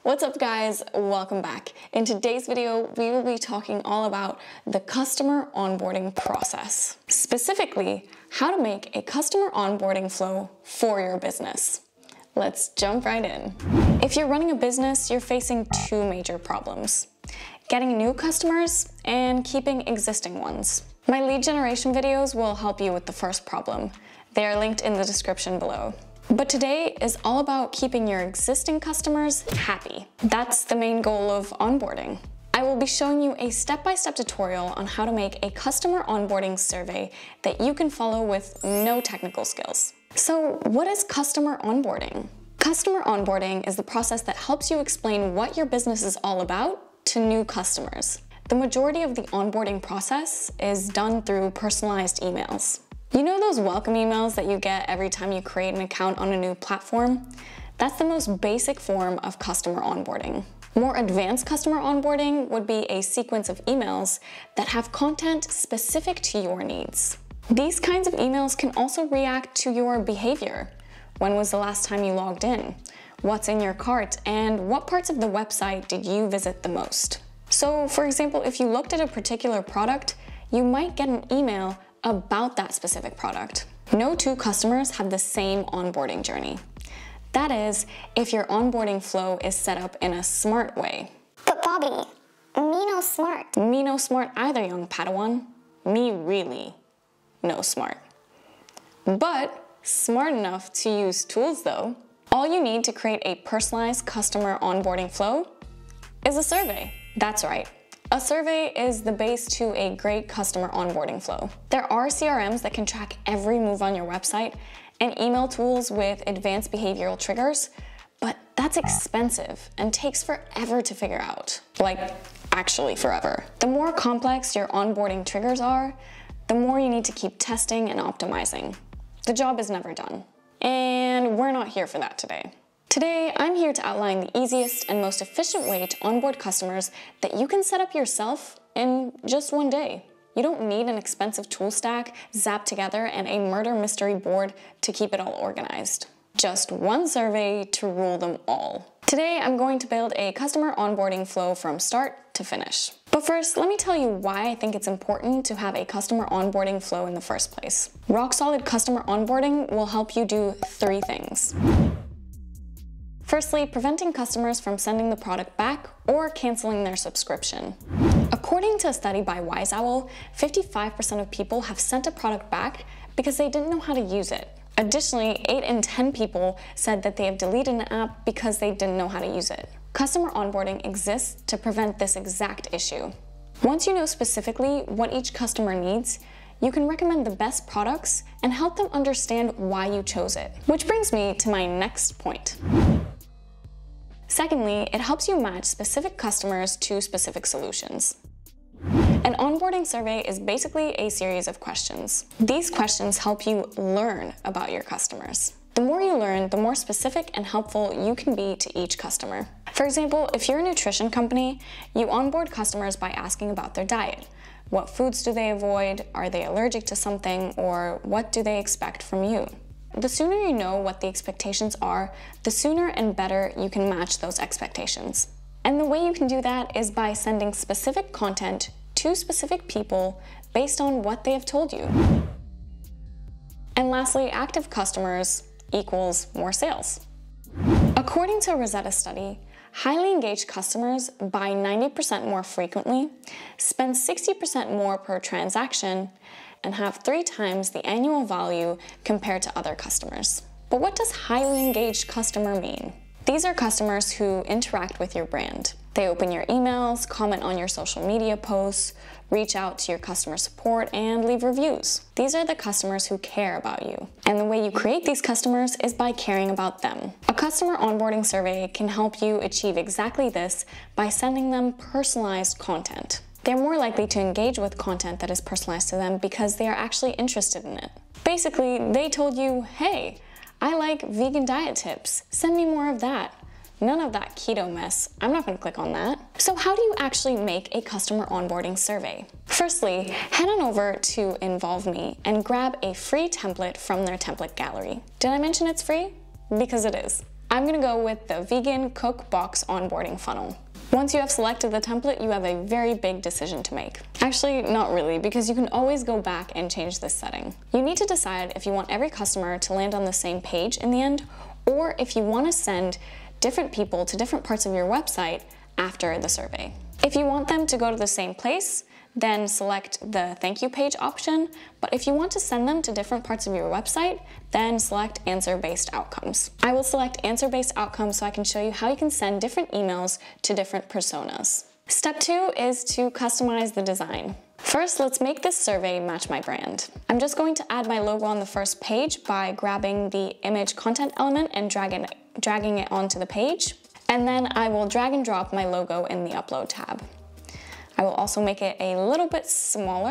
What's up guys, welcome back. In today's video, we will be talking all about the customer onboarding process. Specifically, how to make a customer onboarding flow for your business. Let's jump right in. If you're running a business, you're facing two major problems: getting new customers and keeping existing ones. My lead generation videos will help you with the first problem. They are linked in the description below. But today is all about keeping your existing customers happy. That's the main goal of onboarding. I will be showing you a step-by-step tutorial on how to make a customer onboarding survey that you can follow with no technical skills. So what is customer onboarding? Customer onboarding is the process that helps you explain what your business is all about to new customers. The majority of the onboarding process is done through personalized emails. You know those welcome emails that you get every time you create an account on a new platform? That's the most basic form of customer onboarding. More advanced customer onboarding would be a sequence of emails that have content specific to your needs. These kinds of emails can also react to your behavior. When was the last time you logged in? What's in your cart? And what parts of the website did you visit the most? So, for example, if you looked at a particular product, you might get an email about that specific product. No two customers have the same onboarding journey. That is, if your onboarding flow is set up in a smart way. But Bobby, me no smart. Me no smart either, young Padawan. Me really no smart. But smart enough to use tools though. All you need to create a personalized customer onboarding flow is a survey. That's right. A survey is the base to a great customer onboarding flow. There are CRMs that can track every move on your website and email tools with advanced behavioral triggers, but that's expensive and takes forever to figure out. Like, actually forever. The more complex your onboarding triggers are, the more you need to keep testing and optimizing. The job is never done. And we're not here for that today. Today, I'm here to outline the easiest and most efficient way to onboard customers that you can set up yourself in just one day. You don't need an expensive tool stack zapped together and a murder mystery board to keep it all organized. Just one survey to rule them all. Today, I'm going to build a customer onboarding flow from start to finish. But first, let me tell you why I think it's important to have a customer onboarding flow in the first place. Rock-solid customer onboarding will help you do three things. Firstly, preventing customers from sending the product back or canceling their subscription. According to a study by Wise Owl, 55% of people have sent a product back because they didn't know how to use it. Additionally, 8 in 10 people said that they have deleted an app because they didn't know how to use it. Customer onboarding exists to prevent this exact issue. Once you know specifically what each customer needs, you can recommend the best products and help them understand why you chose it. Which brings me to my next point. Secondly, it helps you match specific customers to specific solutions. An onboarding survey is basically a series of questions. These questions help you learn about your customers. The more you learn, the more specific and helpful you can be to each customer. For example, if you're a nutrition company, you onboard customers by asking about their diet. What foods do they avoid? Are they allergic to something? Or what do they expect from you? The sooner you know what the expectations are, the sooner and better you can match those expectations. And the way you can do that is by sending specific content to specific people based on what they have told you. And lastly, active customers equals more sales. According to a Rosetta study, highly engaged customers buy 90% more frequently, spend 60% more per transaction, and have 3 times the annual value compared to other customers. But what does highly engaged customer mean? These are customers who interact with your brand. They open your emails, comment on your social media posts, reach out to your customer support, and leave reviews. These are the customers who care about you. And the way you create these customers is by caring about them. A customer onboarding survey can help you achieve exactly this by sending them personalized content. They're more likely to engage with content that is personalized to them because they are actually interested in it. Basically, they told you, hey, I like vegan diet tips. Send me more of that. None of that keto mess. I'm not going to click on that. So how do you actually make a customer onboarding survey? Firstly, head on over to Involve Me and grab a free template from their template gallery. Did I mention it's free? Because it is. I'm gonna go with the vegan cook box onboarding funnel. Once you have selected the template, you have a very big decision to make. Actually, not really, because you can always go back and change this setting. You need to decide if you want every customer to land on the same page in the end, or if you want to send different people to different parts of your website after the survey. If you want them to go to the same place, then select the thank you page option. But if you want to send them to different parts of your website, then select answer-based outcomes. I will select answer-based outcomes so I can show you how you can send different emails to different personas. Step 2 is to customize the design. First, let's make this survey match my brand. I'm just going to add my logo on the first page by grabbing the image content element and dragging it onto the page. And then I will drag and drop my logo in the upload tab. I will also make it a little bit smaller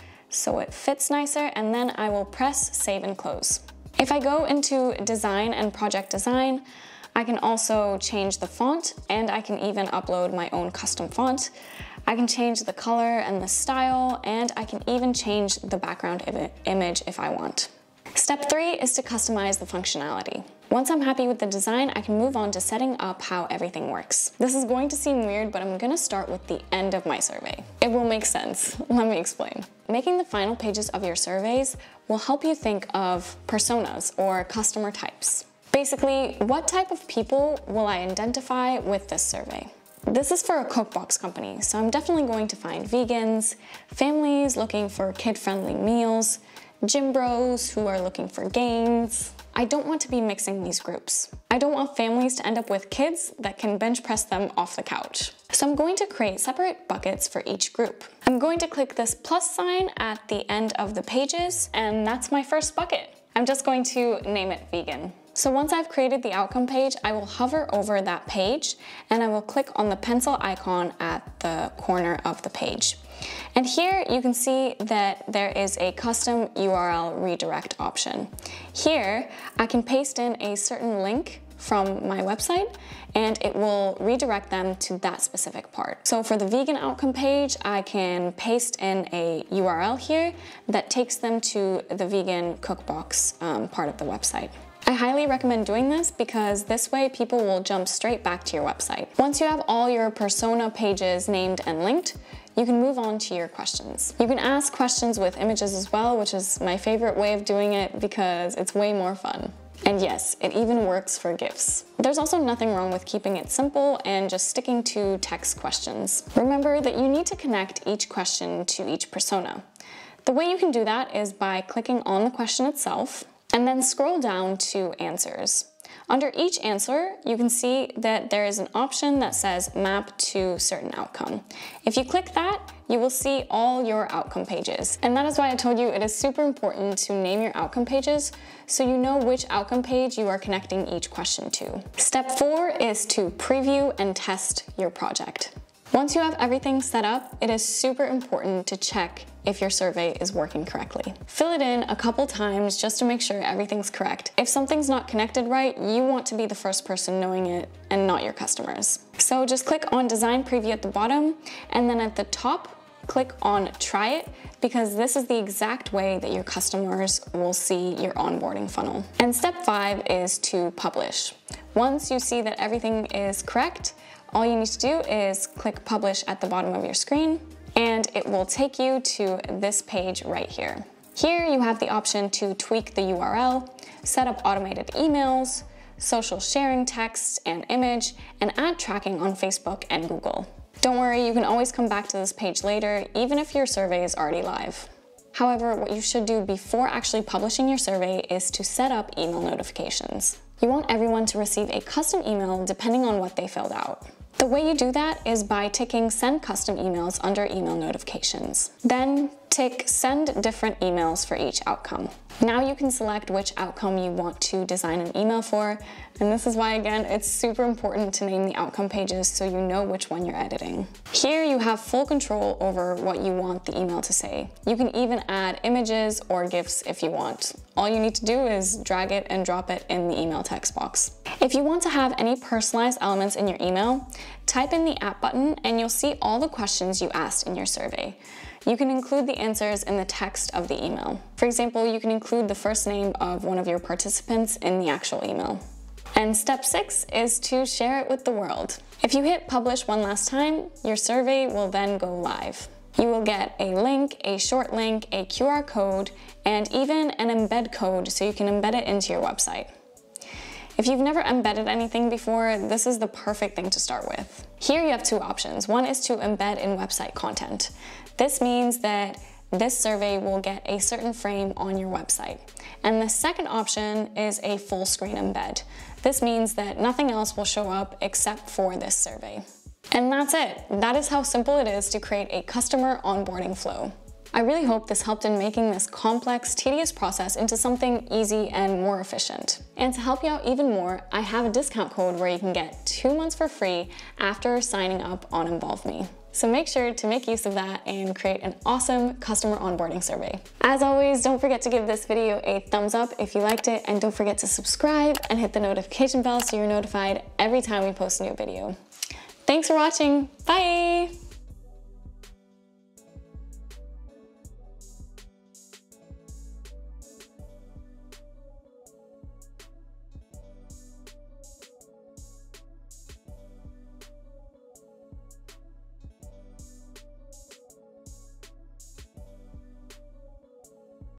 so it fits nicer, and then I will press save and close. If I go into design and project design, I can also change the font, and I can even upload my own custom font. I can change the color and the style, and I can even change the background image if I want. Step 3 is to customize the functionality. Once I'm happy with the design, I can move on to setting up how everything works. This is going to seem weird, but I'm gonna start with the end of my survey. It will make sense. Let me explain. Making the final pages of your surveys will help you think of personas or customer types. Basically, what type of people will I identify with this survey? This is for a cookbox company, so I'm definitely going to find vegans, families looking for kid-friendly meals, gym bros who are looking for gains. I don't want to be mixing these groups. I don't want families to end up with kids that can bench press them off the couch. So I'm going to create separate buckets for each group. I'm going to click this plus sign at the end of the pages, and that's my first bucket. I'm just going to name it vegan. So once I've created the outcome page, I will hover over that page and I will click on the pencil icon at the corner of the page. And here you can see that there is a custom URL redirect option. Here, I can paste in a certain link from my website and it will redirect them to that specific part. So for the vegan outcome page, I can paste in a URL here that takes them to the vegan cookbox part of the website. I highly recommend doing this because this way people will jump straight back to your website. Once you have all your persona pages named and linked, you can move on to your questions. You can ask questions with images as well, which is my favorite way of doing it because it's way more fun. And yes, it even works for GIFs. There's also nothing wrong with keeping it simple and just sticking to text questions. Remember that you need to connect each question to each persona. The way you can do that is by clicking on the question itself and then scroll down to answers. Under each answer, you can see that there is an option that says map to certain outcome. If you click that, you will see all your outcome pages. And that is why I told you it is super important to name your outcome pages so you know which outcome page you are connecting each question to. Step 4 is to preview and test your project. Once you have everything set up, it is super important to check if your survey is working correctly. Fill it in a couple times just to make sure everything's correct. If something's not connected right, you want to be the first person knowing it and not your customers. So just click on Design Preview at the bottom, and then at the top, click on Try It, because this is the exact way that your customers will see your onboarding funnel. And step 5 is to publish. Once you see that everything is correct, all you need to do is click Publish at the bottom of your screen, and it will take you to this page right here. Here you have the option to tweak the URL, set up automated emails, social sharing text and image, and add tracking on Facebook and Google. Don't worry, you can always come back to this page later, even if your survey is already live. However, what you should do before actually publishing your survey is to set up email notifications. You want everyone to receive a custom email depending on what they filled out. The way you do that is by ticking Send Custom Emails under Email Notifications. Then tick Send Different Emails for each outcome. Now you can select which outcome you want to design an email for, and this is why, again, it's super important to name the outcome pages so you know which one you're editing. Here you have full control over what you want the email to say. You can even add images or GIFs if you want. All you need to do is drag it and drop it in the email text box. If you want to have any personalized elements in your email, type in the app button and you'll see all the questions you asked in your survey. You can include the answers in the text of the email. For example, you can include the first name of one of your participants in the actual email. And step 6 is to share it with the world. If you hit publish one last time, your survey will then go live. You will get a link, a short link, a QR code, and even an embed code so you can embed it into your website. If you've never embedded anything before, this is the perfect thing to start with. Here you have two options. One is to embed in website content. This means that this survey will get a certain frame on your website. And the second option is a full screen embed. This means that nothing else will show up except for this survey. And that's it. That is how simple it is to create a customer onboarding flow. I really hope this helped in making this complex, tedious process into something easy and more efficient. And to help you out even more, I have a discount code where you can get 2 months for free after signing up on InvolveMe. So make sure to make use of that and create an awesome customer onboarding survey. As always, don't forget to give this video a thumbs up if you liked it, and don't forget to subscribe and hit the notification bell so you're notified every time we post a new video. Thanks for watching. Bye!